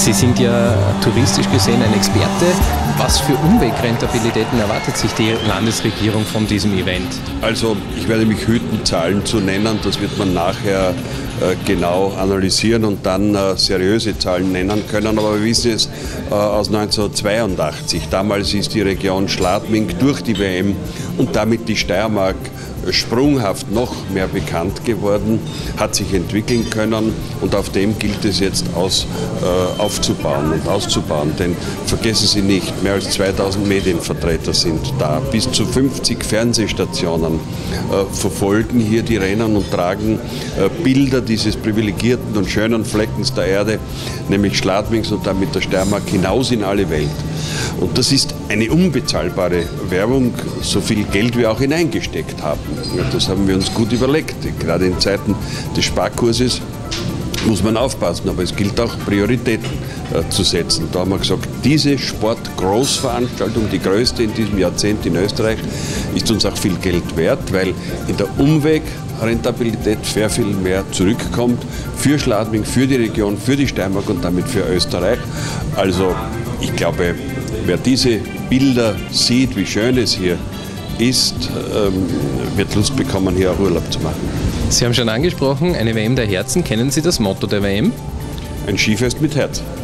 Sie sind ja touristisch gesehen ein Experte. Was für Umwegrentabilitäten erwartet sich die Landesregierung von diesem Event? Also ich werde mich hüten, Zahlen zu nennen. Das wird man nachher genau analysieren und dann seriöse Zahlen nennen können. Aber wir wissen es aus 1982. Damals ist die Region Schladming durch die WM und damit die Steiermark sprunghaft noch mehr bekannt geworden, hat sich entwickeln können und auf dem gilt es jetzt aufzubauen und auszubauen. Denn vergessen Sie nicht, mehr als 2000 Medienvertreter sind da, bis zu 50 Fernsehstationen verfolgen hier die Rennen und tragen Bilder dieses privilegierten und schönen Fleckens der Erde, nämlich Schladmings und damit der Steiermark, hinaus in alle Welt. Und das ist eine unbezahlbare Werbung, so viel Geld wir auch hineingesteckt haben. Das haben wir uns gut überlegt. Gerade in Zeiten des Sparkurses muss man aufpassen, aber es gilt auch Prioritäten zu setzen. Da haben wir gesagt, diese Sportgroßveranstaltung, die größte in diesem Jahrzehnt in Österreich, ist uns auch viel Geld wert, weil in der Umwegrentabilität sehr viel mehr zurückkommt für Schladming, für die Region, für die Steiermark und damit für Österreich. Also ich glaube, wer diese Bilder sieht, wie schön es hier ist, wird Lust bekommen, hier auch Urlaub zu machen. Sie haben schon angesprochen, eine WM der Herzen. Kennen Sie das Motto der WM? Ein Skifest mit Herz.